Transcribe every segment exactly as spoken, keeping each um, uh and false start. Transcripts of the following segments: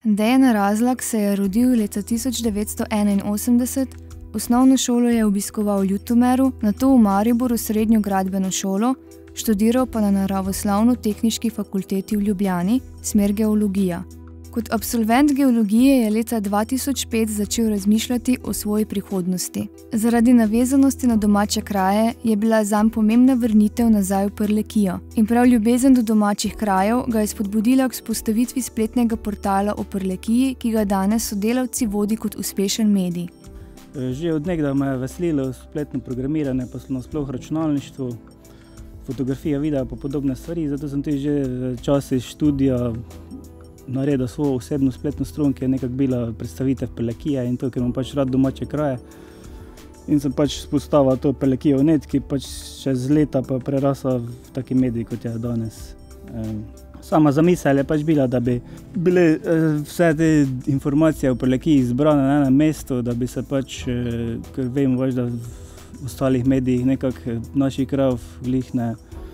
Dejan Razlak se je rodil leta tisoč devetsto enainosemdeset, osnovno šolo je obiskoval v Ljutomeru, nato v Mariboru srednjo gradbeno šolo, študiral pa na Naravoslovno-tehniški fakulteti v Ljubljani, smer geologija. Kot absolvent geologije je leta dva tisoč pet začel razmišljati o svoji prihodnosti. Zaradi navezanosti na domače kraje je bila zanj pomembna vrnitev nazaj v Prlekijo. In prav ljubezen do domačih krajev ga je spodbudila k vzpostavitvi spletnega portala o Prlekiji, ki ga danes sodelavci vodi kot uspešen medij. Že od nekdaj me je veselilo spletno programiranje, pa nasploh računalništvo, fotografija, video pa podobne stvari, zato sem tudi že v časi študija naredil svojo osebno spletno stran, ki je nekako bila predstavitev Prlekije in to, ker imam pač rad domače kraje. In sem pač spostavil to Prlekijo net, ki pač čez leta pa prerasla v taki medij, kot je danes. Sama zamisel je pač bila, da bi bile vse te informacije o Prlekiji zbrane na enem mestu, da bi se pač, ker vemo pač, da v ostalih medijih nekako naših krajev glih ne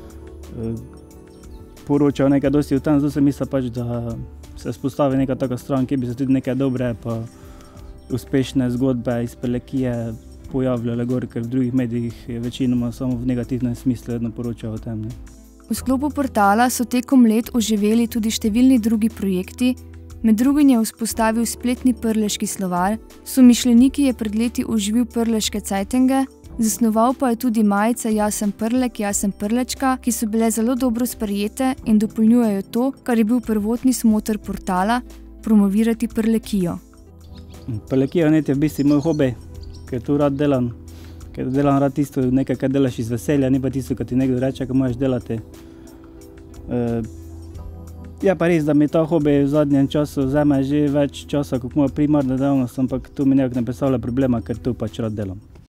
poročajo nekaj dosti o tem, zato sem mislil pač, da se spostavi neka taka stran, kjer bi se tudi neke dobre pa uspešne zgodbe iz Prlekije pojavljale gor, ker v drugih medijih je večinoma samo v negativnem smislu vedno poročajo o tem. Ne. V sklopu portala so tekom let oživeli tudi številni drugi projekti, med drugim je vzpostavil spletni prleški slovar, somišljeniki je pred leti oživil prleške cajtenge, zasnoval pa je tudi majice Jaz sem Prlek, jaz sem Prlečka, ki so bile zelo dobro sprejete in dopolnjujejo to, kar je bil prvotni smoter portala, promovirati Prlekijo. Prlekija net je v bistvu moj hobi, ker to rad delam, ker delam rad tisto nekaj, kar delaš iz veselja, ni pa tisto, kar ti nekdo reče, kar moraš delati. Je pa res, da mi ta hobi v zadnjem času vzame že več časa kot moja primarna dejavnost, ampak to mi nekako ne predstavlja problema, ker to pač rad delam.